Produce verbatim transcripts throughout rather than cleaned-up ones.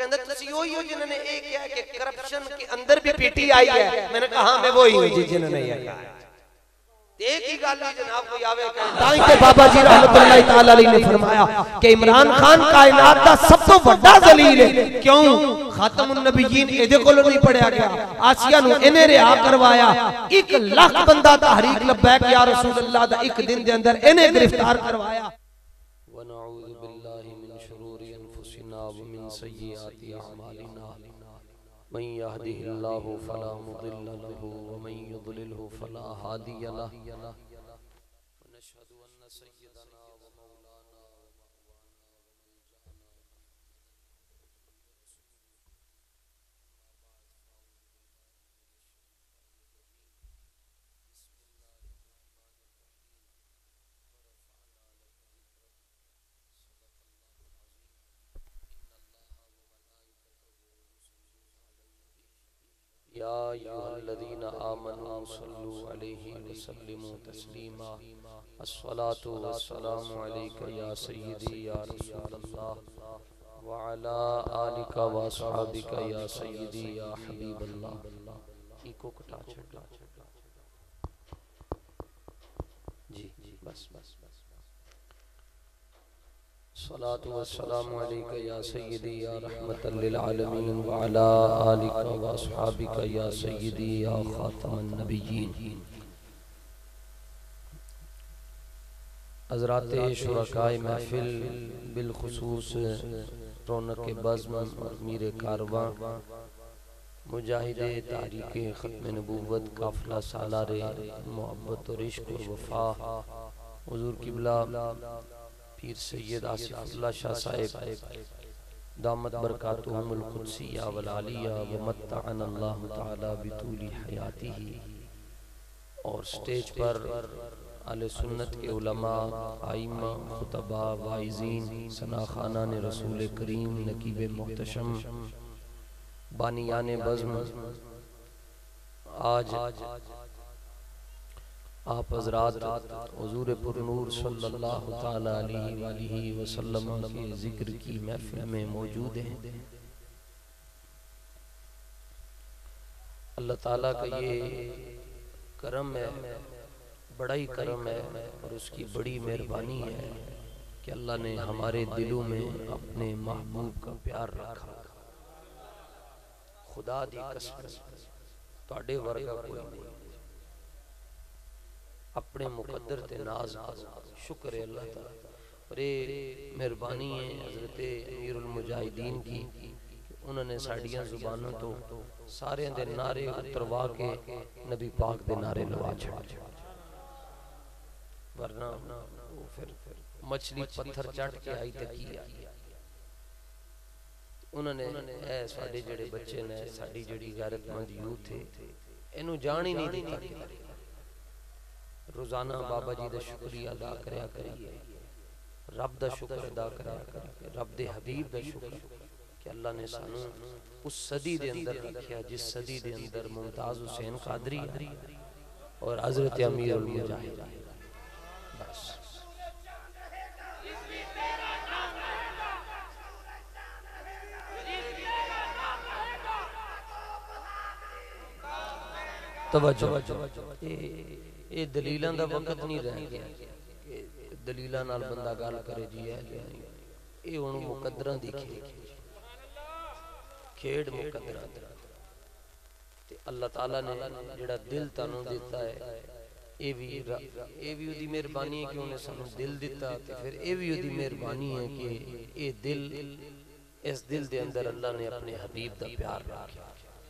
कहंदा तुसी वही हो जिन्होंने ये किया कि करप्शन के अंदर भी पीटी आई है। मैंने कहा मैं वही हूं जी जिन्होंने ये कहा। एक ही गल ही जनाब कोई आवे कहे ताई ते बाबा जी रहमतुल्लाह तआला अलैहि ने फरमाया कि इमरान खान कायनात दा सब तो बड़ा जलील है। क्यों? खातमुन नबीयीन एदे कोलों नहीं पढ़िया गया, आसिया नु इन्हें रिहा करवाया। एक लाख बंदा तहरीक लब्बैक या रसूल अल्लाह दा एक दिन दे अंदर इन्हें गिरफ्तार करवाया। व नऊज़ु बिल्लाहि मिन शुरूरि अनफुसिना व मिन सय्यिआति अअमालिना मन यहदिहिल्लाहु फला मुदिल्ल लहु व मन युद्लिलहु फला हादिय लहु व नशहदु अन्न सय्यदना व मौलाना या अय्युहल्लज़ीना आमनू सल्लु अलैहि व सल्लिमू तस्लीमा। अस्सलातु वस्सलामु अलैका या सय्यदी या रसूलल्लाह व अला आलिका व अस्हाबिका या सय्यदी या हबीबल्लाह। इको कटा छड़ा जी बस बस बस। सलातु वस्सलामु अलैका या सय्यदी या रहमतल लिल आलमीन व अला आलिका व अस्हाबिका या सय्यदी या खातमन नबिय्यीन। हज़राते शुरकाए महफिल बिलखुसूस रौनक बज़्म और मीरे कारवां मुजाहिदे तारीके ख़त्म नबूवत काफ़िला सालारे मोहब्बत और इश्क और वफ़ा हुज़ूर क़िबला पीर सैयद आसिफुल्लाह शाह साहिब दामत बरकातुहुमुल कुद्सिया वल आलिया व मत्तअना अल्लाहु तआला बितूली हयातिही। और स्टेज पर आले सुन्नत के उलमा, आइम्मा, खुतबा, वाइज़ीन, सनाखाना ने रसूल करीम, नकीब मोहतशम, बानियाने बज़्म, आज आप हज़रात हुज़ूर पुरनूर सल्लल्लाहु तआला अलैहि वसल्लम के जिक्र की महफिल में मौजूद हैं। अल्लाह ताला का ये करम है, बड़ा ही करम है और उसकी बड़ी मेहरबानी है कि अल्लाह ने हमारे दिलों में अपने महबूब का प्यार रखा। खुदा दी कसम तुहाडे वर्गा कोई नहीं। अपने मुकद्दर ते नाज करो, शुक्र है अल्लाह ताला। और ये मेहरबानी है हज़रत अमीरुल मुजाहिदीन की, उन्होंने साड़ियां जुबानों तो सारे दे नारे उतरवा के नबी पाक दे नारे लवा छड़े, वरना वो फिर मछली पत्थर चट के आई ते की आई। उन्होंने ऐ साडे जेड़े बच्चे ने, साडी जेड़ी गैरतमंद यूथ है, इनू जान ही नहीं दिता। रोजाना बाबा जी का शुक्रिया अदा करया करिए, रब दा शुक्र अदा करया करिए, रब दे हबीब दा शुक्र कि अल्लाह ने सानू उस सदी दे अंदर रखा जिस सदी दे अंदर मुमताज हुसैन कादरी और हजरत अमीरुल मुजाहिदीन। बस तवज्जो, ये दलीलां दा वक्त नहीं रह गया कि दलीलां नाल बंदा गल करे जी है। ये हुण मुकद्दरां दी खेड खेड मुकद्दरां ते अल्लाह ताला ने जेड़ा दिल तानू दिता है, ये भी ये भी उहदी मेहरबानी है कि उन्हें सानू दिल दिता। ते फिर ये भी उहदी मेहरबानी है कि ये दिल, इस दिल दे अंदर अल्लाह ने अपने हबीब दा प्यार रखा।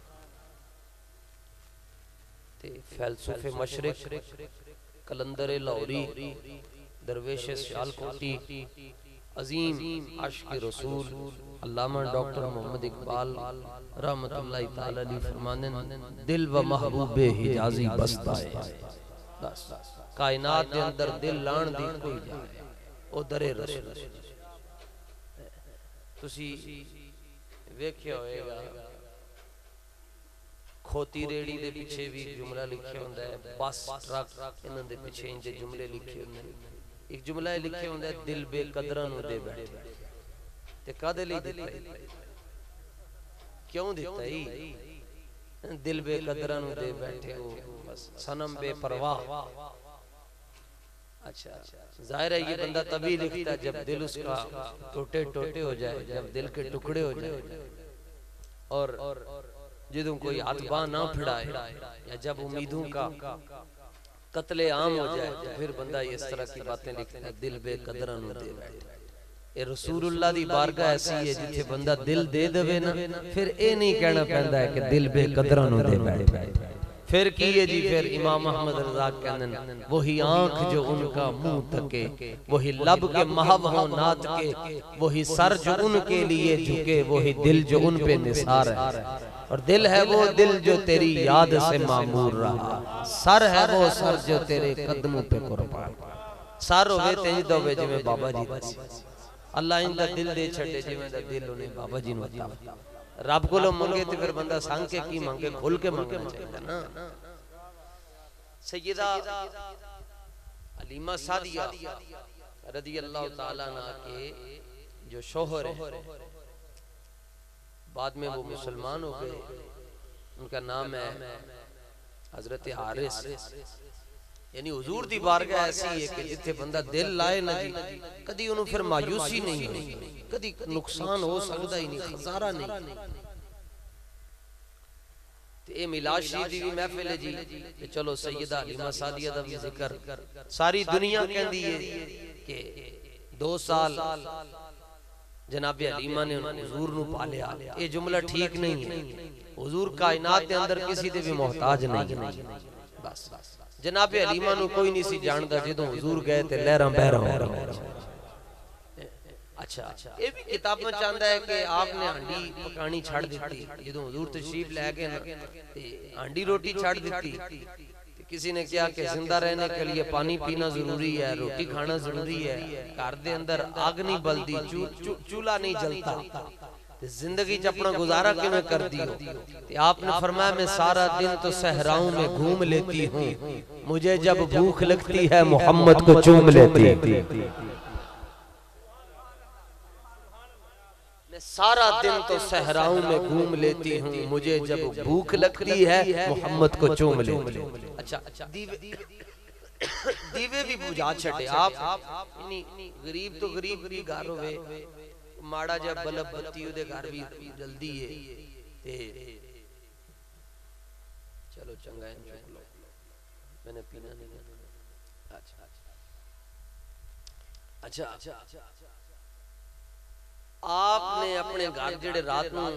फैलसुफे मशरिक, कलंदर लाहौरी, दरवेश सियालकोटी, अजीम आशिक रसूल अल्लामा डॉक्टर मोहम्मद इकबाल रहमतुल्लाह तआला अलैहि फरमाने दिल व महबूबे हिजाजी बसता है। बस कायनात के अंदर दिल लाण दी कोई जाए ओ दरे रसूल। तुसी वेख्या होएगा खोती रेड़ी दे पीछे भी जुमला लिखे होंदा है, बस ट्रक इन्हां दे पीछे इंजे जुमले लिखे होंदे ने। एक जुमला लिखे होंदा है दिल बेकदरां नूं दे बैठे ते कादे लई दिता क्यों देता ही दिल बेकदरा नु दे बैठे हो बस सनम बेपरवाह। अच्छा जाहिर है ये बंदा तभी लिखता जब दिल उसका टूटे टूटे हो जाए, जब दिल के टुकड़े हो जाए और जिदों कोई हाथ बांह ना फिड़ाए या जब उम्मीदों का कत्ले आम हो जाए तो फिर बंदा इस तरह की बातें लिखता है दिल बेकदरा नु दे बैठे। ये रसूलुल्लाह दी बारगाह ऐसी है जिथे बंदा दिल दे देवे ना फिर ए नहीं कहना पैंदा है कि दिल बेकदरा नु दे बैठे। फिर की है जी, फिर इमाम अहमद रजा कहन वही आंख जो उनका मुंह तके, वही लब के महव हो नात के, वही सर जो उनके लिए झुके, वही दिल जो उन पे निसार है। और दिल है वो दिल जो तेरी याद से मामूर रहा, सर है वो सर जो तेरे कदमों पे कुर्बान। सर होवे तेज दोवे जिवें बाबा जी दा, अल्लाह इंदा दिल दे छड़े जिवें दा दिल उन्हें बाबा जी नु अता। रब को मंगे तो फिर बंदा संग के की मांगे, खुल के मांगना चाहिए ना। सैयदा हलीमा सादिया रज़ी अल्लाह ताला अन्हा के जो शौहर है बाद में वो मुसलमान हो गए, उनका नाम है हजरत हारिस। यानी हुजूर दी बारगाह ऐसी है कि जिथे बंदा दिल लाए ना जी कदी उन्हें फिर मायूसी नहीं होगी, कदी नुकसान हो सकता ही नहीं, खसारा नहीं। ते मिलाद शरीफ दी भी महफिल है जी ते चलो सैयदा हलीमा सादिया दा भी जिक्र सारी दुनिया कहती है कि दो साल जनाब हलीमा ने हुजूर नु पालिया। ये जुमला ठीक नहीं है, हुजूर कायनात के अंदर किसी दे भी मोहताज नहीं है। बस जनाब हलीमा नु कोई नहीं सी जानदा जदों हुजूर गए ते लहरां बहरां हो रही। अच्छा ये भी किताब में चाहता है कि आपने हांडी पकानी छड़ दी जदों हुजूर तशरीफ लै गए ना ते हांडी रोटी छड़ दी। किसी ने कहा कि जिंदा रहने के लिए पानी पीना जरूरी है, रोटी खाना जरूरी है, घर दे अंदर आग नहीं बलती, चूल्हा नहीं जलता, जिंदगी च अपना गुजारा किवें कर दियो। आपने फरमाया मैं सारा दिन तो सहराओं में घूम लेती हूँ, मुझे जब भूख लगती है मोहम्मद को चूम लेती। मैं सारा दिन तो सहराओं में घूम लेती हूँ, मुझे जब भूख लगती है मोहम्मद को चूम लेती। अच्छा दीवे दीवे भी बुझा छटे आप, गरीब तो गरीब भी घर होवे, माड़ा जब बल्ब बत्ती उदे घर भी जल्दी है ते चलो चंगा है चुक लो, मैंने पीना नहीं है। अच्छा अच्छा आपने अपने घर जेड़े रात नूं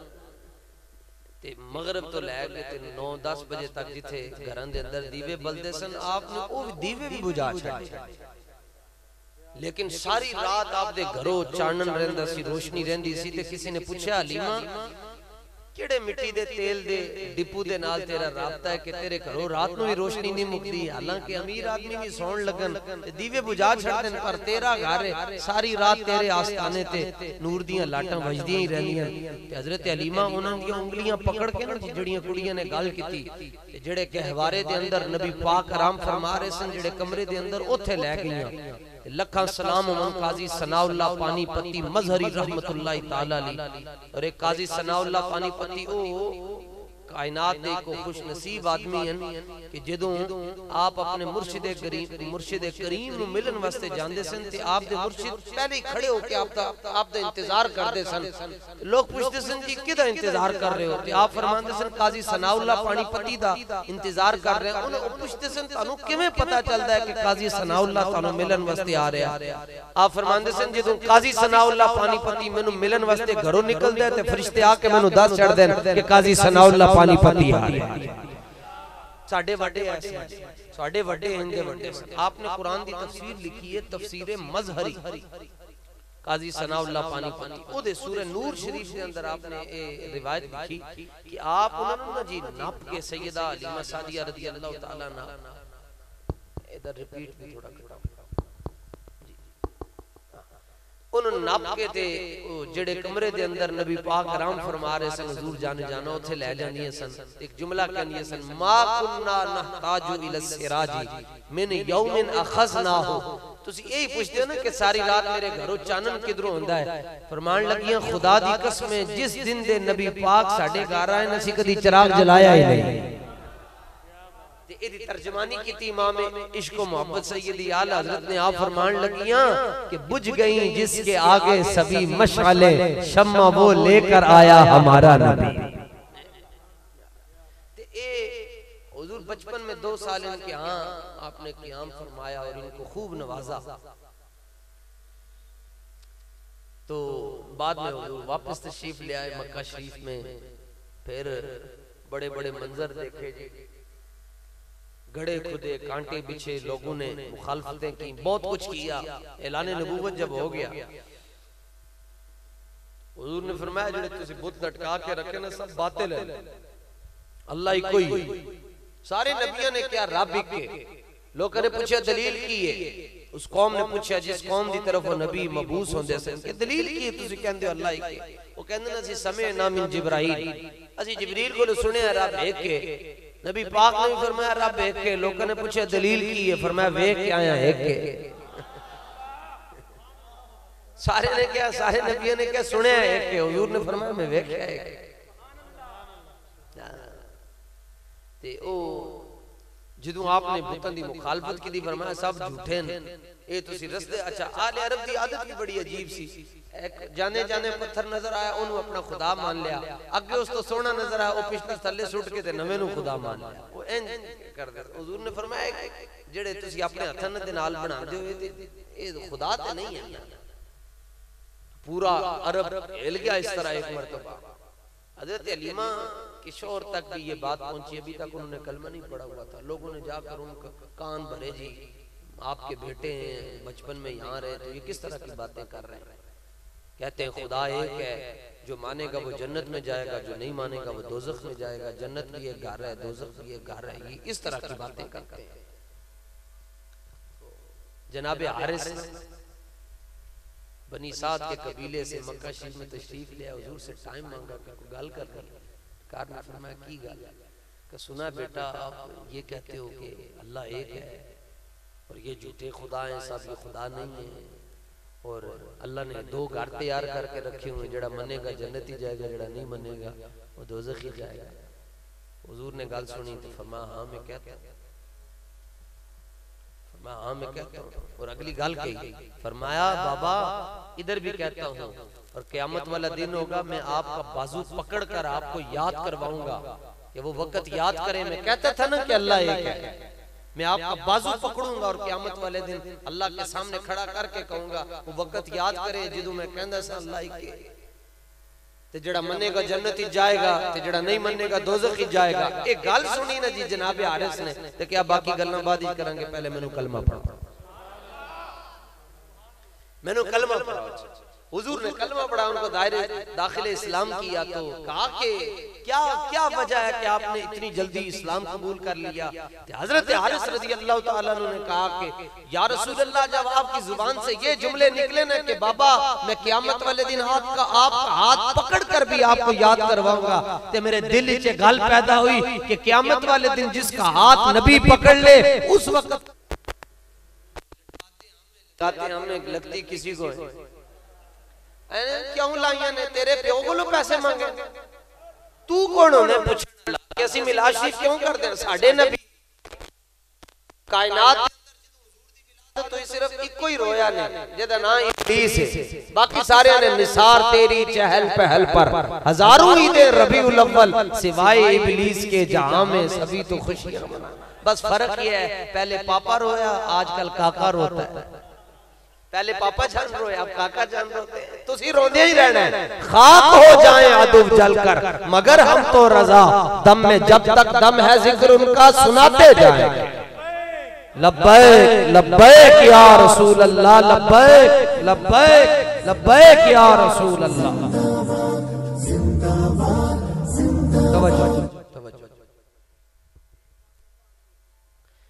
ते मगरिब तो लैके ते नौ दस बजे तक जिथे घरां दे अंदर दीवे बलदे सन आपने वो दीवे भी बुझा छड़े। लेकिन सारी रात आप दे घरों चानन रहिंदा सी, रोशनी रहिंदी सी। ते किसी ने पूछा हलीमा केड़े मिट्टी दे तेल दे डिपू दे नाल तेरा राबता है कि तेरे घरों रात नूं भी रोशनी नहीं मुकदी? हालांकि अमीर आदमी भी सौण लगन ते दीवे बुझा छड़दे पर तेरा घर है सारी रात तेरे आस्ताने ते नूर दियां लाटां वजदियां ही रहंदियां। ते हजरत हलीमा उन्हां दियां उंगलियां पकड़ के ना जड़ियां कुड़ियां ने गल कीती ते जेड़े कहवारे दे अंदर नबी पाक आराम फरमा रहे सन जेड़े कमरे दे अंदर ओथे लै गईयां। लखा सलाम उमन काजी सनाउल्लाह पानीपती मजहरी रहमतुल्लाह ताला अलैह। और एक काजी सनाउल्लाह पानीपती ओ कायनात दे को खुश नसीब आदमी हैं कि जदों आप अपने मुर्शिदे करीम मुर्शिदे करीम नु मिलन वास्ते जांदे सन ते आप दे मुर्शिद पहले ही खड़े होके आप दा आप दा इंतजार करदे सन। लोग पूछते सन कि किदा इंतजार कर रहे हो? ते आप फरमांदे सन काजी सनाउल्लाह पानीपती दा इंतजार कर रहे हैं। उन्हें पूछते सन तानू किवें पता चलदा है कि काजी सनाउल्लाह तानू मिलन वास्ते आ रहा है? आप फरमांदे सन जदों काजी सनाउल्लाह पानीपती मेनू मिलन वास्ते घरों निकलदा है ते फरिश्ते आके मेनू दस छड़दे ने कि काजी सनाउल्लाह पानीपती आ रहा है। साडे वड्डे ऐसे साडे वड्डे इंदे वड्डे आपने कुरान दी तफसीर लिखी है, तफसीरे मजहरी काजी सनाउल्लाह पानीपती ओदे सूरह नूर शरीफ के अंदर आपने ए रिवायत लिखी कि आप उन्होंने ना जी नाप के सैयदा हलीमा सादिया रज़ी अल्लाह ताला अन्हा इधर रिपीट भी थोड़ा करो जी उन्होंने नाप के थे जेड़े कमरे दे अंदर नबी पाक आराम फरमा रहे सन हुजूर जाने जाना उथे ले जांदियां सन एक जुमला कहंदियां सन मा कुन्ना नहताजु इला सिराजी मिन यौमिन अखज़नाहु तुसी यही पूछते हो ना कि सारी रात मेरे घरों चानन किधरों होंदा है फरमान लगियां खुदा दी कसम जिस दिन दे नबी पाक साडे घर आए न असीं कदी चिराग जलाया ही नहीं एदी तर्जमानी की थी इमाम इश्क व मोहब्बत सैयदी आला हजरत ने आप फरमान लगियां कि बुझ गई जिसके आगे सभी मशाले शम्मा वो लेकर आया हमारा नबी। ते ए हुजूर बचपन में दो साल इनके यहाँ आपने क़याम फरमाया और इनको खूब नवाजा। तो बाद में हुजूर वापस तशरीफ ले आए मक्का शरीफ में, फिर बड़े बड़े मंजर देखे जी, गड़े खुदे कांटे बिछे, लोगों ने मुखालफतें की, बहुत कुछ किया। ऐलान नबूवत जब हो गया हुजूर ने फरमाया जेड़े तुसी बुत लटका के रखे ना सब बातिल है, अल्लाह ही कोई। सारे नबियों ने क्या रब ही के। लोगों ने पूछा दलील की है, उस कौम ने पूछा जिस कौम दी तरफ वो नबी मबूस होंदे सन कि दलील की है तुसी कहंदे हो अल्लाह ही के। वो कहंदे ना सी समय ना मिन जिब्राइल, असि जिब्रील को सुने रब एक के। नबी पाक ने भी फरमाया रब एक के। लोगों ने पूछा दलील की है, फरमाया वेख के आया एक के। सारे ने क्या सारे नबियों ने क्या सुने एक के, हुजूर ने फरमाया मैं वेख के आया एक ते ओ जिदों आपने बुतां दी मुखालफत की दी फरमाया सब झूठे ने ए तुसी रस्ते। अच्छा आले अरब दी आदत भी बड़ी अजीब सी, एक जाने जाने पत्थर नजर आया ओनू अपना खुदा मान लिया, अगे उस तो सोना नजर आया ओ पिछले थल्ले सुट के ते नवे नू खुदा मान लिया। ओ इंज कर दे। हुजूर ने फरमाया जेड़े तुसी अपने हथां दे नाल बनांदे हो ए खुदा ते नहीं है। पूरा अरब हिल गया इस तरह एक मर्तबा। हजरत हलीमा के शोहर तक भी ये बात पहुंची, अभी तक उन्होंने कलमा नहीं पढ़ा हुआ था। लोगों ने जाकर उनका कान भरे जी आपके बेटे हैं बचपन में यहाँ रहे तो ये किस तरह की बातें कर रहे हैं। कहते हैं खुदा एक है, जो मानेगा वो जन्नत में जाएगा, जो नहीं मानेगा वो दोजख में जाएगा, जन्नत भी एक घर है दोजख भी एक घर है। ये इस तरह की बातें करते हैं। जनाब हारिस बनी साद के कबीले से मक्का शरीफ में तशरीफ लिया, हुजूर से टाइम मांगा कि कोई गल कर ली। कार ने फरमाया की गल है? कि सुना बेटा आप ये कहते हो कि अल्लाह एक है और ये झूठे खुदा हैं, सब ये खुदा नहीं है, और अल्लाह ने दो घर तैयार करके रखे हुए, जड़ा मनेगा जन्नत ही जाएगा, जड़ा नहीं मनेगा वो दोज़ख ही जाएगा। हुजूर ने गल सुनी तो फरमाया हाँ मैं कहता हूँ, फरमाया हाँ मैं कहता हूँ। और अगली गल कही, फरमाया बाबा इधर भी कहता हूँ और क़यामत वाला दिन होगा मैं आपका बाजू पकड़ कर आपको याद करवाऊंगा कि वो वक्त याद करें। मैं कहता था ना कि अल्लाह एक है, मैं आपका बाजू पकड़ूंगा और क़यामत वाले दिन अल्लाह के सामने खड़ा करके कहूंगा वो वक्त याद करे जिदों मैं कहंदा सा अल्लाह ही के। ते जड़ा मनेगा जन्नत ही जाएगा ते जड़ा नहीं मनेगा दोज़ख ही जाएगा। एक गल सुनी ना जी जनाब हारिस ने ते क्या बाकी गल्लां बाद ही करांगे, पहले मैनू कलमा पढ़ो, मैनू कलमा पढ़ाओ। हुजूर ने कलमा पढ़ा, उनको दायरे दाखिले इस्लाम किया। तो कहा कि क्या क्या वजह है कि आपने इतनी जल्दी इस्लाम कबूल कर लिया? हजरत हारिस रज़ी अल्लाह तआला अन्हु ने कहा कि या रसूल अल्लाह जब आपकी जुबान से ये जुमले निकले ना कि बाबा मैं क़यामत वाले दिन आपका आपका हाथ पकड़ कर भी आपको याद करवाऊंगा, तो मेरे दिल में गल पैदा हुई कि क़यामत वाले दिन जिसका हाथ नबी पकड़ ले उस वक्त हमें लगती किसी को क्यों लाइया ने तेरे प्यो को पैसे मांगे, तू कौन होने पूछने कि असि मिलाद शरीफ क्यों करते हैं? साडे नबी कायनात तो सिर्फ इको ही रोया ने जेदा नाम इब्लीस है, बाकी सारे ने निसार तेरी चहल पहल पर हजारों ईद रबीउल अव्वल सिवाय इब्लीस के जहां में सभी तो खुशियां मना। बस फर्क ये है पहले पापा रोया आजकल काका रोता है। पहले पापा जान रोए अब काका जान रोते हैं। तो सी रोंदे ही रहना है, खाक हो जाए अदब जलकर मगर हम तो रजा दम में जब तक दम है जिक्र उनका सुनाते जाएंगे। लब्बैक लब्बैक या रसूल अल्लाह, लब्बैक लब्बैक लब्बैक या रसूल अल्लाह। तवज्जो तवज्जो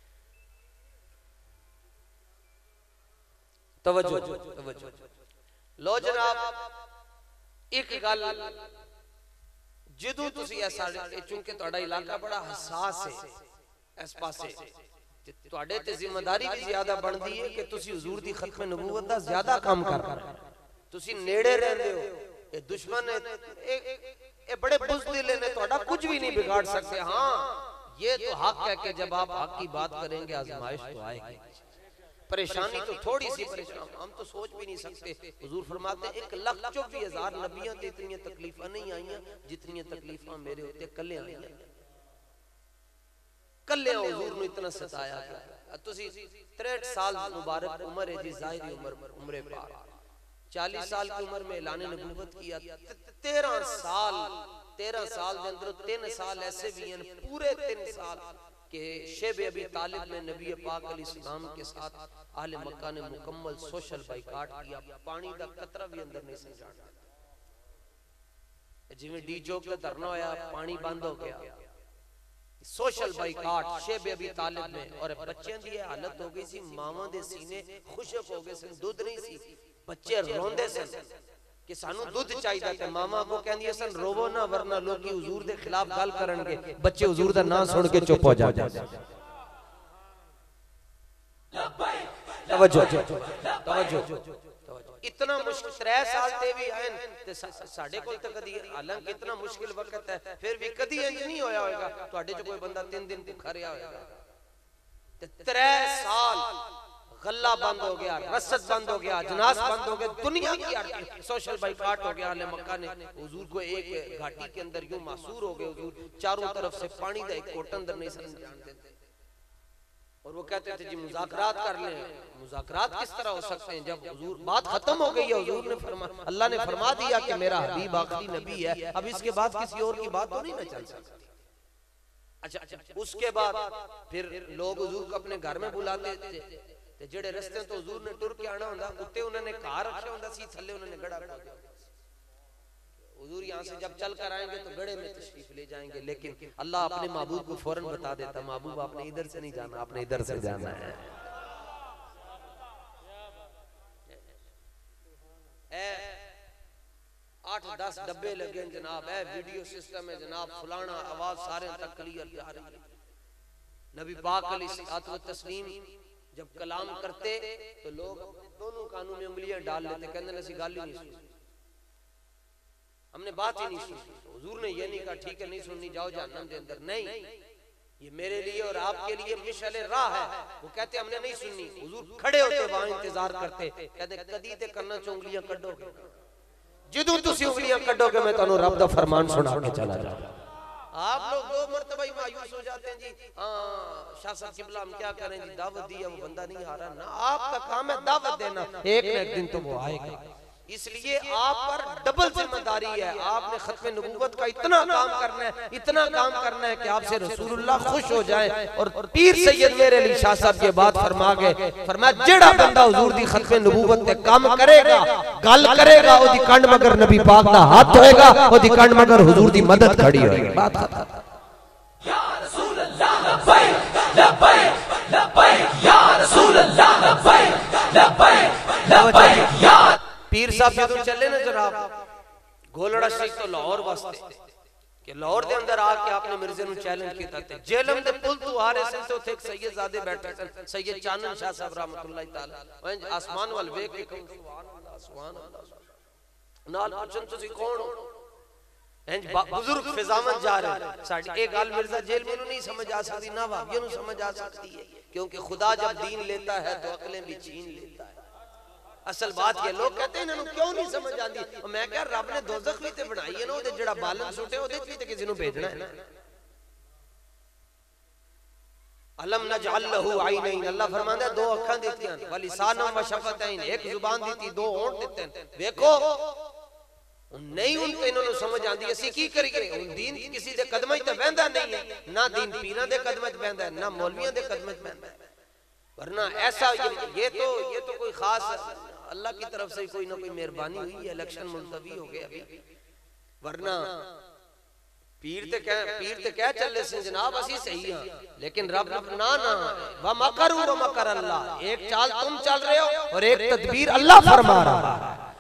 तवज्जो तवज्जो। लो जनाब एक गल जदों तुसी ऐसा चूंकि तुहाडा इलाका बड़ा हसास है इस पासे तुहाडे ते जिम्मेदारी भी ज्यादा बनदी है कि तुसी हुजूर दी खत्म नबूवत दा ज्यादा काम कर तुसी नेड़े रहंदे हो। ये दुश्मन है ये बड़े बुज़दिल ने तुहाडा कुछ भी नहीं बिगाड़ सकते। हाँ ये तो हक है कि जब आप हक की बात करेंगे आजमाइश तो आएगी, परेशानी तो थोड़ी सी परेशान हम तो सोच भी नहीं सकते। हुजूर फरमाते हैं एक लाख चौबीस हजार नबियां ते इतनी तकलीफां नहीं आईयां जितनी तकलीफां मेरे उत्ते कल्ले आईयां। कल्ले हुजूर नु इतना सताया गया। तुसी तिरसठ साल मुबारक उम्र है जी, ज़ाहिरी उम्र उम्र पाक चालीस साल की उम्र में ऐलान नबूवत किया। तेरह साल तेरह साल के अंदर तीन साल ऐसे भी हैं पूरे तीन साल कि शेब अबी तालिब ने नबी पाक अलैहिस्सलाम के साथ अहले मक्का ने मुकम्मल सोशल बाइकाट किया। पानी का कतरा भी अंदर नहीं से जाना। जिवें डी चौक का धरना होया पानी बंद हो गया, सोशल बाइकाट शेब अबी तालिब ने। और बच्चों की हालत हो गई सी, मावां दे सीने खुशक हो गए सन, दूध नहीं सी, बच्चे रोंदे सन कि सानू दूध चाहिए ते मामा को कहंदी सन रोवो ना वरना लोग हुजूर दे खिलाफ गल करनगे। बच्चे हुजूर दा नाम सुन के चुप हो जाते। तवज्जो तवज्जो इतना मुश्किल त्रै साल ते भी आए ते साडे कोल ते कदी हालांकि इतना मुश्किल वक्त है फिर भी कदी इंज नहीं होया होगा तुहाडे च कोई बंदा तीन दिन भूखा रहा होगा। ते त्रै साल गल्ला बंद हो गया, रसद बंद हो गया, जनास बंद हो गया, दुनिया की हर सोशल बाइकाट हो गया। अहले मक्का ने हुजूर को एक घाटी के अंदर यूं मासूर हो गए। हुजूर चारों तरफ से पानी का एक कोट अंदर नहीं समझ जानते थे और वो कहते थे जी मुज़ाकरात कर लें। मुज़ाकरात किस तरह हो सकते हैं जब हुजूर बात खत्म हो गई है। हुजूर ने फरमा अल्लाह ने फरमा दिया कि मेरा हबीब आखिरी नबी है, अब इसके बाद किसी और की बात तो नहीं ना चल सकती। अच्छा अच्छा उसके बाद फिर लोग हुजूर को अपने घर में बुलाते थे ते जेड़े रस्ते तो हुजूर ने टुर के आना हुंदा उत्ते उन्होंने घर रखा हुंदा सी, थल्ले उन्होंने गड़ा खोद दिया। हुजूर यहाँ से जब चल कर आएंगे तो गड़े में तशरीफ ले जाएंगे, लेकिन अल्लाह अपने महबूब को फौरन बता देता महबूब आपने इधर से नहीं जाना, आपने इधर से जाना है। ए आठ दस डब्बे लगे जनाब, ए वीडियो सिस्टम है जनाब, फलाना आवाज सारे तक क्लियर जा रही है। नबी पाक अलैहिस्सलातु व तस्लीम जब कलाम करते तो लोग दोनों कानों में उंगलियां डाल लेते, कहते ऐसी गाल ही नहीं सुनी, हमने बात ही नहीं सुनी। हुजूर ने ये नहीं कहा ठीक है नहीं सुननी जाओ जहन्नम के अंदर, नहीं ये मेरे लिए और आपके लिए मिशले राह है। वो कहते हमने नहीं सुननी। हुजूर खड़े होते वहां इंतजार करते, कहते कदी ते करना च उंगलियां कड्डोगे, जदों तुसी उंगलियां कड्डोगे मैं तुहानू रब दा फरमान सुना के चला जाऊंगा। आप लोग दो मरतबा ही मायूस हो जाते हैं जी, हाँ शाह साहब किबला हम क्या करें जी, दावत दी है वो बंदा नहीं आ रहा ना, आपका काम है दावत देना, एक न एक दिन तो वो आएगा। इसलिए आप पर डबल जिम्मेदारी है, आपने खत्म नबूवत का इतना काम करना है, इतना काम करना है कि आपसे रसूलुल्लाह खुश हो जाए। और पीर सैयद मेरे अली शाह साहब के बात फरमा गए, फरमाया जेड़ा बंदा हुजूर दी खत्म नबूवत ते काम करेगा गल करेगा ओदी कंड मगर नबी पाक दा हाथ होएगा, ओदी कंड मगर हुजूर दी मदद खड़ी होएगी। बात खत्म। या रसूलुल्लाह लब्बैक लब्बैक लब्बैक या रसूलुल्लाह लब्बैक लब्बैक लब्बैक या पीर साहब जदों चले ना जनाब गोलड़ा शरीफ तो लाहौर वास्ते कि लाहौर दे अंदर आके आपने मिर्जे नु चैलेंज कीता ते जेलम दे पुल तो आ रहे सन ते उथे एक सैयदजादे बैठे सन, सैयद चानन शाह साहब रहमतुल्लाह तआला ओए आसमान वाल वेख के कहूं सुभान अल्लाह सुभान अल्लाह नाल पूछन तुसी कौन हो, इंज बुजुर्ग फिजामत जा रहे साडी ए गल मिर्जा जेल में नहीं समझ आ सकती ना वाबियों नु समझ आ सकती है, क्योंकि खुदा जब दीन लेता है तो अकलें भी छीन लेता है। असल बात ये लोग कहते हैं इन्हों क्यों नहीं समझ आती, मैं क्या रब ने दोज़ख भी ते बनाई है ना, ओदे जेड़ा बालन सुटे ओदे च भी ते किसी नु भेजना है ना। अलम नजअल लहू आइनैन, अल्लाह फरमांदा है दो अखां दित्तियां व लिसानन व शफतैन, एक जुबान दी दो होंठ दित्ते देखो नहीं उन इन्होंने समझ आती असी की करिए। हुन दीन किसी दे कदम च बहंदा नहीं है, ना दीन पीरां दे कदम च बहंदा है ना मौलवियां दे कदम च बहंदा है, वरना ऐसा ये, ये तो ये तो कोई खास अल्लाह की तरफ से कोई ना कोई मेहरबानी हुई है, इलेक्शन मुलतवी हो गए अभी, वरना पीर ते कह पीर ते कह चले से जनाब असी सही हां, लेकिन रब ना ना व मकरू व मकर अल्लाह, एक चाल तुम चल रहे हो और एक तदबीर अल्लाह फरमा रहा है।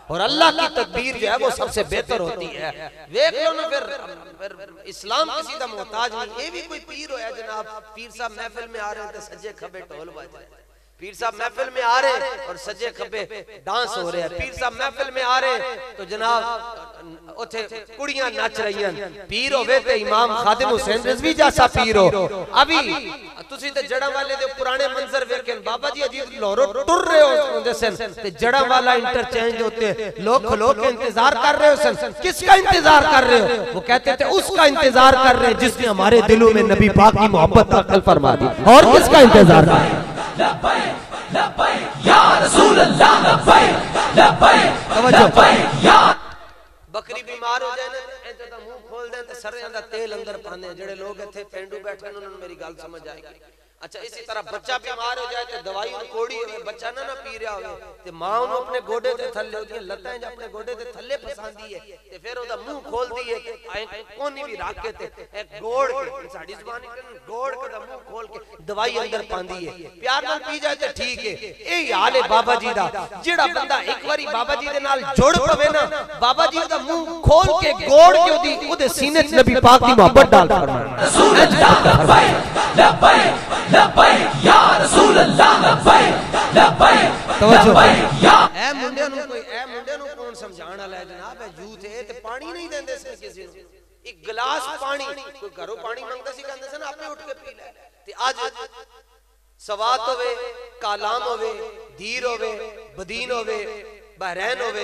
और अल्लाह की तदबीर जो है वो सबसे बेहतर होती है। देख लो ना फिर, फिर इस्लाम किसी का मोहताज नहीं। ये भी कोई पीर होया जनाब, पीर साहब महफिल में आ रहे हैं तो सज्जे खब्बे ढोल बज रहे हैं। पीर साहब महफिल में आ रहे हैं और सज्जे खब्बे डांस हो रहे हैं। पीर साहब महफिल में आ रहे हैं तो जनाब उथे कुड़ियां नच रही हैं। पीर होवे ते इमाम खादिम हुसैन रिजवी जैसा पीर हो। अभी तुसी ते जड़ा वाले दे पुराने मंजर वेखे, बाबा जी अजीब लाहौरों टुर रहे हो होंदे सन ते जड़ा वाला इंटरचेंज होते, लोग खलो के इंतजार कर रहे हो सन। किसका इंतजार कर रहे हो? वो कहते थे उसका इंतजार कर रहे हैं जिसने हमारे दिलों में नबी पाक की मोहब्बत दाखिल फरमा दी। और किसका इंतजार कर रहे हैं? लब्बैक लब्बैक या रसूल अल्लाह, लब्बैक लब्बैक लब्बैक या। बकरी बीमार हो जाए ना इंते दा मुंह खोल दे ते सरयां दा तेल अंदर पाने। जेड़े लोग इत्थे पेंडू बैठे उन्हां नूं मेरी गल समझ आएगी। अच्छा इसी तरह बच्चा बीमार हो जाए तो दवाई कोड़ी होवे, बच्चा ना ना पी रहा होवे ते मां उन्हें अपने गोडे ते थल्ले ओदियां लत्तां ज अपने गोडे ते थल्ले फसांदी है ते फिर ओदा मुंह खोलदी है कि कोनी भी रख के ते एक गोड़ के साडी जुबान च गोड़ के दा मुंह खोल के दवाई अंदर पांदी है। प्यार नाल पी जाए तो ठीक है। यही हाल है बाबा जी दा। जेड़ा बंदा एक बारी बाबा जी दे नाल जुड़ पवे ना, बाबा जी दा मुंह खोल के गोड़ के ओदी ओदे सीने च नबी पाक की मोहब्बत डाल फरमाना। रसूल अल्लाह लब्बैक लब्बैक लब्बैक या रसूल अल्लाह, लब्बैक लब्बैक लब्बैक या। ए मुंडे नु कोई ए मुंडे नु कौन समझाण वाला है जनाब? ए जूथ है ते पानी नहीं देंदे सी किसी नु। एक गिलास पानी, कोई घरों पानी मंगदा सी कहंदे सन आपे उठ के पी ले। ते आज सवात होवे, कालाम होवे, धीर होवे, बदीन होवे, बहरैन होवे,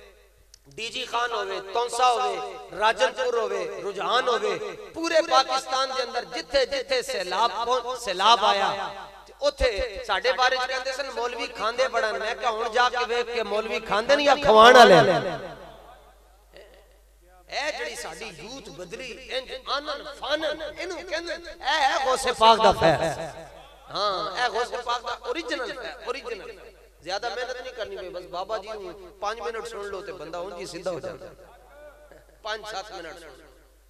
डीजी खान होवे, तौंसा होवे, राजनपुर होवे, रुझान होवे, पूरे पाकिस्तान के अंदर जिथे जिथे सैलाब सैलाब आया उथे साडे बारे च कहंदे सन मौलवी खांदे बड़ा। मैं क्या हुण जाके वेख के मौलवी खांदे नहीं या खवाण वाले? ए जेड़ी साडी यूथ बदली इंज आनन फानन इनु कहंदे ए है गौसे पाक दा फैज़। हां ए गौसे पाक दा ओरिजिनल है, ओरिजिनल। ज्यादा मेहनत नहीं करनी पे, बस बाबा जी पांच मिनट सुन लो तो बंदा उंज ही सीधा हो जाता है। पांच सात मिनट सुन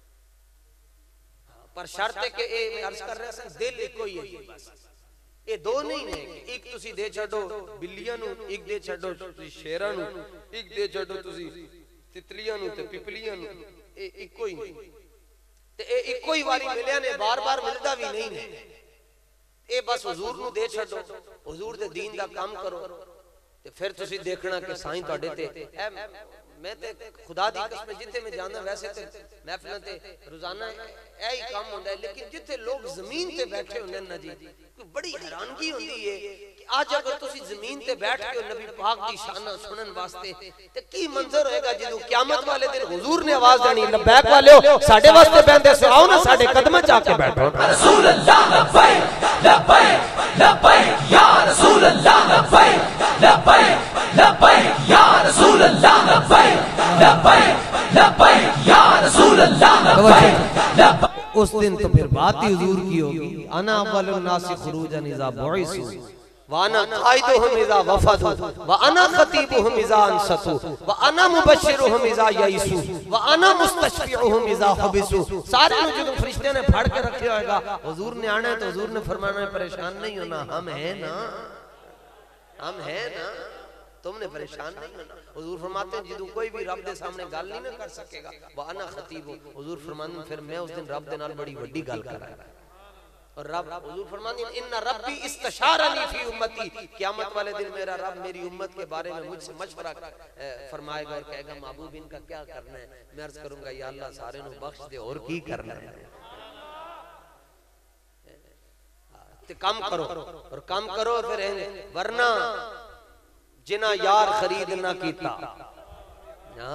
पर शर्त है कि ए मैं अर्ज कर रहा सन दिल इको ही है। बस ये दो नहीं ने, एक तुसी दे छड्डो बिल्लियां नु, एक दे छड्डो तुसी शेरां नु, एक दे छड्डो तुसी तितलियां नु ते पिपलियां नु। ए इको ही नहीं ते ए इको ही वारी मिलिया ने, बार बार मिलदा भी नहीं ने। ए बस हुजूर नु दे छड्डो, हुजूर दे दीन दा काम करो ते फिर तुसी देखना कि साईं तुहाडे ते ए मैं ते खुदा दी कसम जिथे मैं जाना वैसे ते महफिलां ते रोजाना ए ही काम होंदा है। लेकिन जिथे लोग जमीन ते बैठे होंदे ना जी, कोई बड़ी हैरानगी होंदी है कि आज अगर तुसी जमीन ते बैठ के नबी पाक दी शाना सुनन वास्ते ते की मंजर होएगा जदों क़यामत वाले दिन हुजूर ने आवाज देनी लब्बैक वालेओ साडे वास्ते बंदे सो आओ ना साडे कदमां च आके बैठो। रसूल अल्लाह लब्बैक लब्बैक लब्बैक या रसूल अल्लाह, लब्बैक लब्बैक लब्बैक या रसूल अल्लाह, लब्बैक लब्बैक लब्बैक या रसूल अल्लाह, लब्बैक। उस दिन तो फिर बात ही हुजूर की होगी। अना अव्वलुन नासि खुरूजन इज़ा बुइसु व अना काइदुहुम इज़ा वफदु व अना खतीबुहुम इज़ा अनसतु व अना मुबश्शिरुहुम इज़ा यइसु व अना मुस्तशफिउहुम इज़ा हबिसु। सारे नु जो फरिश्ते ने फाड़ के रखे होगा, हुजूर ने आना है तो हुजूर ने फरमाना है परेशान नहीं होना, हम हैं ना, हम हैं ना, तुमने परेशान नहीं होना। हुजूर फरमाते हैं जिदू कोई भी रब दे सामने गल नहीं ना कर सकेगा व अना खतीबु, हुजूर फरमाते फिर मैं उस दिन रब दे नाल बड़ी वड्डी गल करांगा। और रब हुजूर फरमाते हैं इन्ना रब्बी इस्तशारनी फी उम्मती, क़यामत वाले दिन मेरा रब मेरी उम्मत के बारे में मुझसे मशवरा फरमाएगा और कहेगा महबूब इनका क्या करना है। मैं अर्ज करूंगा या अल्लाह सारे नु बख्श दे और की करना है ते काम करो और काम करो फिर, वरना जिना यार खरीद ना कीता ना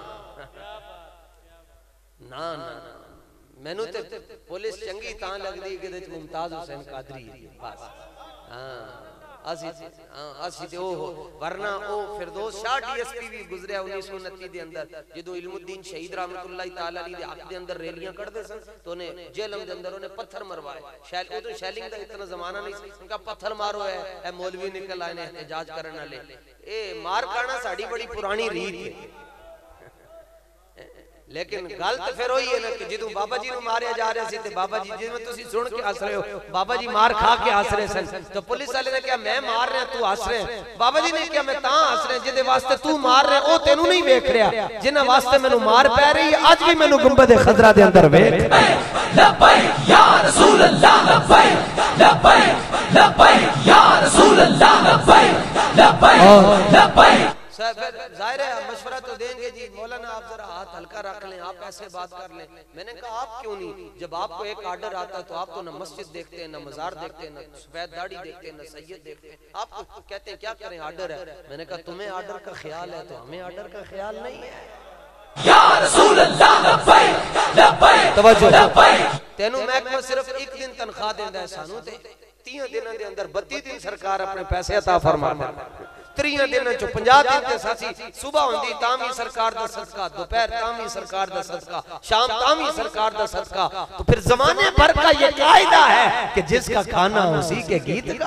ना ना मैनू ते पुलिस चंगी तां लगदी कि दे मुमताज हुसैन कादरी बस। हां असि हां असि ते ओ वरना ओ फिरदौस शाह डीएसपी भी गुजरिया उन्नीस सौ उनतीस दे अंदर जदों इल्मुद्दीन शहीद रहमतुल्लाह तआला अलैहि दे हक दे अंदर रैलियां कढदे सन तो ने जेलम दे अंदर उन्हें पत्थर मरवाए। शैल ओ तो शैलिंग दा इतना जमाना नहीं, उनका पत्थर मारो है ए मौलवी निकल आए ने एहतजाज करने वाले। ए मार खाना साडी बड़ी पुरानी रीत है, लेकिन गल तो फिर वही है ना कि जो बाबा जी मारिया जा रहा सी बाबा जी जिवें तुसीं सुन के हस रहे हो, बाबा जी मार खा के हस रहे सन, तो पुलिस वाले ने कहा मैं मार रहा तू हस रहे, बाबा जी ने कहा मैं तां हस रहा जिहदे वास्ते तू मार रहा ओ तेनू नहीं वेख रहा, जिन्हां वास्ते मैनू मार पै रही है अज भी मैनू गुंबद खजरा दे अंदर वेख। लब्बैक या रसूल अल्लाह, लब्बैक लब्बैक लब्बैक या रसूल अल्लाह, लब्बैक लब्बैक लब्बैक। जाहिर है मशवरा तो देंगे जी, मौलाना आप जरा हाथ हल्का रख लें, आप ऐसे बात कर लें। मैंने कहा आप क्यों नहीं, जब आपको एक आर्डर आता है तो आप तो ना मस्जिद देखते हैं, ना मजार देखते हैं, ना सफेद दाढ़ी देखते हैं, ना सैयद देखते हैं, आप कहते हैं क्या करें आर्डर है। मैंने कहा तुम्हें आर्डर का ख्याल है तो हमें आर्डर का ख्याल नहीं है। या रसूल अल्लाह, लब्बैक लब्बैक तवज्जो लब्बैक। तेनू महकमा सिर्फ एक दिन तनख्वाह देंदा है, सानू ते तीन दिनों के अंदर बत्ती दिन सरकार अपने पैसे अता फरमांदा है, त्रीह दिन चो पचास दिन ते सासी सुबह होंदी तां भी सरकार दा सदका, दोपहर तां भी सरकार दा सदका, शाम तां भी सरकार दा सदका। तो फिर जमाने भर का ये कायदा है कि जिसका खाना उसी के गीत गा।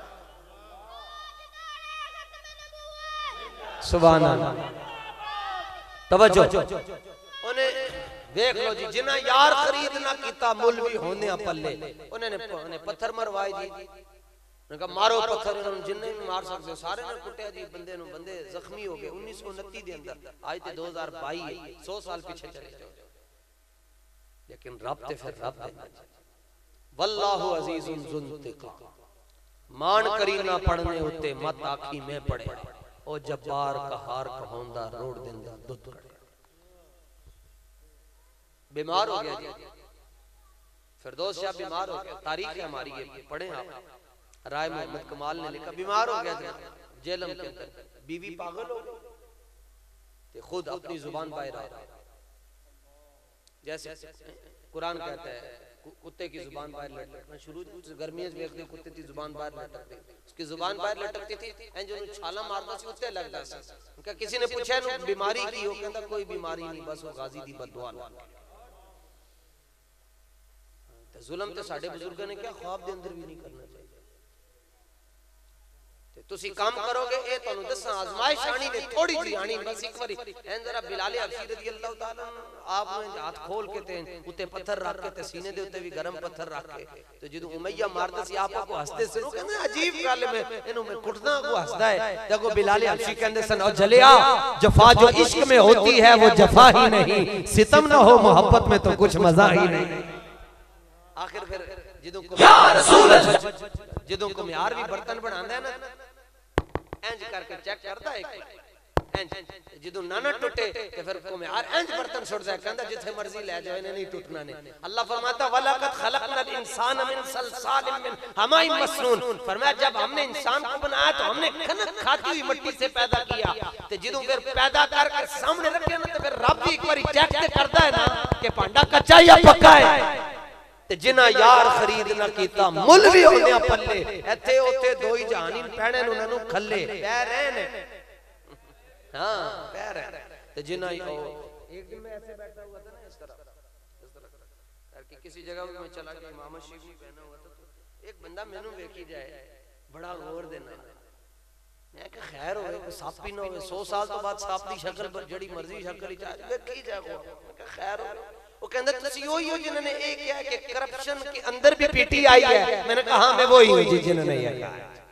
सुभान अल्लाह। तवज्जो उन्हें देख लो जी, जिन्हें यार खरीद ना कीता मुल भी होने पल्ले, उन्होंने पत्थर मरवाए जी, उन्होंने मारो पत्थर, जिन्हें भी मार सकते हो सारे ने कुटिया जी, बंदे नु बंदे जख्मी हो गए। उन्नीस सौ उनतीस के अंदर आज तो दो हजार बाई है, सौ साल पीछे चले जाओ, लेकिन रब ते फिर रब है। वल्लाहु अजीजुन ज़ुंतिक़ाम, मान करीना पढ़ने होते मत आखी में पड़े, ओ जब्बार कहार कहौंदा रोड दिंदा दुध कड़े। बीमार हो गया जी फिरदौस शाह, बीमार हो गया, तारीख है हमारी ये पढ़े आप, राय मोहम्मद कमाल ने लिखा, बीमार हो गया जेलम के अंदर, बीवी पागल हो गई, खुद अपनी जुबान बाहर आ रहा है, जैसे कुरान कहता है कुत्ते की जुबान बाहर लटकना शुरू, गर्मियों में देखते कुत्ते की जुबान बाहर लटकती, उसकी जुबान बाहर लटकती थी, जो छाला मारता सी उत्ते लगदा सी। उनका किसी ने पूछा नु बीमारी की हो, कहंदा कोई बीमारी नहीं, बस वो गाजी दी बददुआ ला। ते जुल्म ते साडे बुजुर्गां ने क्या ख्वाब दे अंदर भी नहीं करना चाहिए। तुसी काम करोगे ए तुहानू दसां आजमाइश आनी ने, थोड़ी जी आनी बस एक बारी एन जरा बिलाल हबशी रजी अल्लाह ताला आप ने हाथ खोल के ते उते पत्थर रख के ते सीने दे उते भी गरम पत्थर रख के, तो जदों उमैया मारदा सी आप को हंसदे सी, कहंदे अजीब गल में इनु मैं कुटदा को हंसदा है, देखो बिलाल हबशी कहंदे सन ओ जलिया जफा जो इश्क में होती है वो जफा ही नहीं, सितम ना हो मोहब्बत में तो कुछ मजा ही नहीं। आखिर फिर जदों को या रसूल अल्लाह, जदों को यार भी बर्तन बनांदा है ना इंज करके चेक करदा है, इंज जदों ना ना टूटे ते फिर को यार इंज बर्तन छुड़दा है, कहंदा जिथे मर्जी ले जाओ इन्हें नहीं टूटना ने। अल्लाह फरमाता वलकद खलकनल इंसान मिन सलसालिन मिन हमाइन मसनून, फरमाया जब हमने इंसान को बनाया तो हमने खनक खाती हुई मिट्टी से पैदा किया, ते जदों फिर पैदा करके सामने रखे ना तो फिर रब भी एक बारी चेक ते करदा है ना कि भांडा कच्चा या पक्का है। ते जिन्ना यार खरीद ना कीता मुल भी होने पल्ले, इथे उथे दो ही जहानी पैणे नु उन्हां नु खल्ले पै रहे ने। हां पै रहे ते जिन्ना एक दिन मैं ऐसे बैठा हुआ था ना इस तरह इस तरह करके किसी जगह में मैं चला गया, इमाम शिफी पहना हुआ था, तो एक बंदा मेनू वेखी जाए बड़ा गौर देना, मैं कहा खैर होवे कोई सांप ही ना होवे, सौ साल तो बाद सांप दी शक्ल पर जड़ी मर्जी शक्ल ही चाहे वेखी जाए, मैं कहा खैर होवे। वो कहंदा तुसी ओही हो जिन्होंने ये किया कि करप्शन के अंदर भी पीटी आई है। मैंने कहा हां मैं वही हूं जी जिन्होंने ये कहा।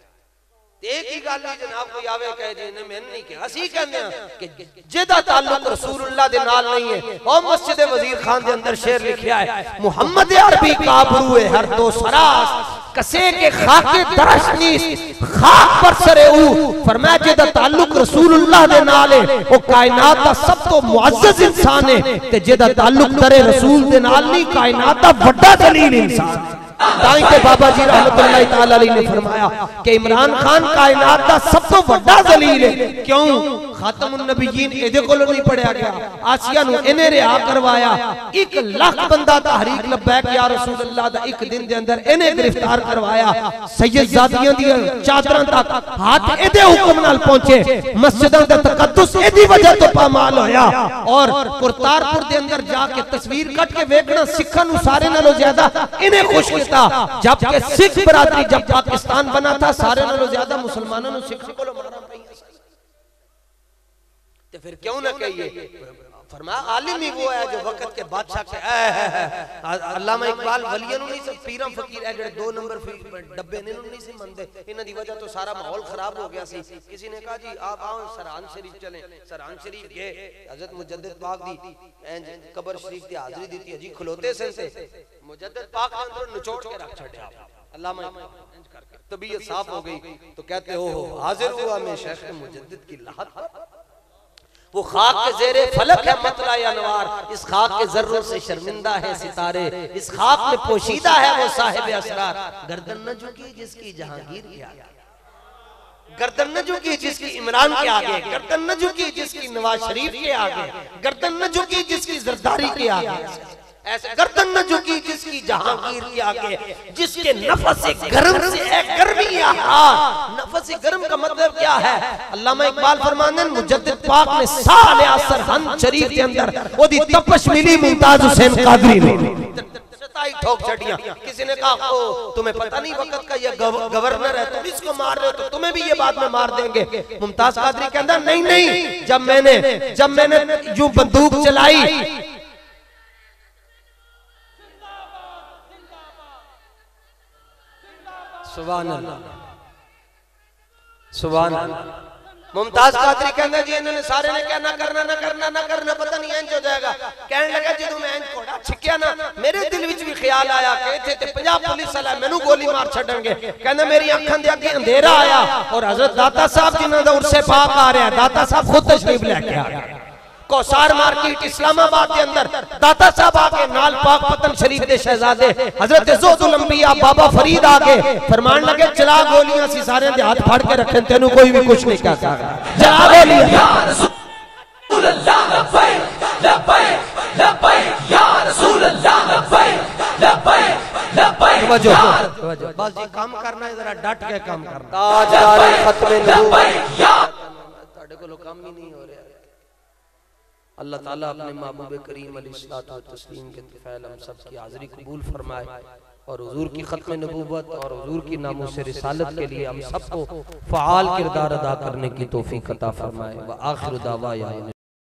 एक ही गल ही जनाब कोई आवे कहे जी ने मैंने नहीं कहा, असि कहंदे हां कि जेदा ताल्लुक रसूलुल्लाह दे नाल नहीं है। और मस्जिद वजीर खान दे अंदर शेर लिखा है मोहम्मद अरबी का बरूए हर दो सरास कसे के खाके दरशनीस खाक पर सरे ऊ, फरमाया जेदा ताल्लुक रसूलुल्लाह दे नाल है वो कायनात दा सब तो मुअज्जज इंसान है, ते जेदा ताल्लुक तेरे रसूल दे नाल नहीं कायनात दा बड़ा जलील इंसान। ताई के बाबा जी रहमतुल्लाह तआला अलैहि ने फरमाया कि इमरान खान कायनात दा सब तो बड़ा जलील है। क्यों? खातमुन नबीयीन एदे कोलों नहीं पढ़िया गया, आसिया नु इन्हें रिहा करवाया, एक लाख बंदा तहरीक लब्बैक या रसूल अल्लाह दा एक दिन दे अंदर इन्हें गिरफ्तार करवाया। सैयद ज़ादियां दी चादरां तक हाथ एदे हुक्म नाल पहुंचे, मस्जिदां दा तकद्दुस एदी वजह तो पामाल होया। और करतारपुर दे अंदर जाके तस्वीर कट के वेखना सिखां नु सारे नालों ज्यादा इन्हें खुश किया, जबकि सिख बरादरी जब पाकिस्तान बना था सारे नालों ज्यादा मुसलमानों ने सिख को मारा। फिर क्यों ना कहिए फरमाया आलिम ही वो है जो वक्त के बादशाह के अल्लामा इकबाल वलियां नहीं सब पीरम फकीर है जो दो नंबर डब्बे ने नहीं से मनते इन्हां दी वजह तो सारा माहौल खराब हो गया सी। किसी ने कहा जी आप आओ सरहान शरीफ चलें, सरहान शरीफ गए, हजरत मुजद्दिद पाक दी कब्र शरीफ दी हाजिरी दी थी जी, खलोते से मुजद्दिद पाक ने अंदर निचोड़ के रख छड़या। अल्लामा इंज करके तबीयत साफ हो गई तो कहते हो हाजिर हुआ मैं शेख मुजद्दिद की लाहत, वो खाक के ज़ेरे फलक है मतला अनवार, इस खाक के जर्रों से शर्मिंदा है सितारे, इस खाक में पोशीदा है वो साहिब असरार। गर्दन न झुकी जिसकी जहांगीर के आगे, गर्दन न झुकी जिसकी इमरान के आगे, गर्दन न झुकी जिसकी नवाज शरीफ के आगे, गर्दन न झुकी जिसकी जरदारी के आगे, ऐसे गर्दन न झुकी जिसकी जहांगीर के आगे, जिसके नफस से गर्म से एक गर्मी आ। नफस से गर्म का मतलब क्या है? अल्लामा इकबाल फरमाते हैं मुजद्दिद पाक ने साले असर हन शरीफ के अंदर ओदी तपश मिली मुमताज हुसैन कादरी ने सताई ठोक छड़ियां। किसी ने कहा ओ तुम्हें पता नहीं वक्त का ये गवर्नर है, तुम इसको मार रहे हो तो तुम्हें भी ये बाद में मार देंगे। मुमताज कादरी कहता नहीं नहीं, जब मैंने जब मैंने यूं बंदूक चलाई, सुभान अल्लाह सुभान अल्लाह। मुमताज कादरी कहना जी इन्होंने सारे ने क्या ना करना ना करना ना करना पता नहीं इंज हो जाएगा। कहने लगा जो मैं इंज घोड़ा छिक्या ना मेरे दिल विच भी ख्याल आया कि इथे ते पंजाब पुलिस वाला मैनू गोली मार छड़नगे। कहना मेरी अखां दे अगे अंधेरा आया और हजरत दाता साहब जिन्हां दा उर्से पाक आ रहा है, दाता साहब खुद तशरीफ लेके आ गए कौसार मार्केट इस्लामाबाद के अंदर। दाता साहब आके नाल पाक पतन शरीफ के शहजादे हजरत ज़ोदुल अंबिया बाबा फरीद आके फरमान लगे चला गोलियां सी सारे दे हाथ फाड़ के रखे, तेनू कोई भी कुछ नहीं कह सकता, चला गोलियां। या रसूल अल्लाह लब्बैक लब्बैक लब्बैक या रसूल अल्लाह लब्बैक लब्बैक लब्बैक। तवज्जो तवज्जो बस जी काम करना है, जरा डट के काम करना। ताजदार खत्म नबूवत या ਤੁਹਾਡੇ ਕੋਲੋਂ काम ही नहीं हो रहा। अल्लाह ताला अपने महबूब करीम अलैहिस्सलातु वस्सलाम के तफ़ैल हम सब की हाज़िरी कबूल फरमाए और हुजूर की खत्म नबूवत और हुजूर की नामूस रिसालत के लिए हम सबको फ़आल किरदार अदा करने की तौफीक अता फरमाए। व आखिर दावा या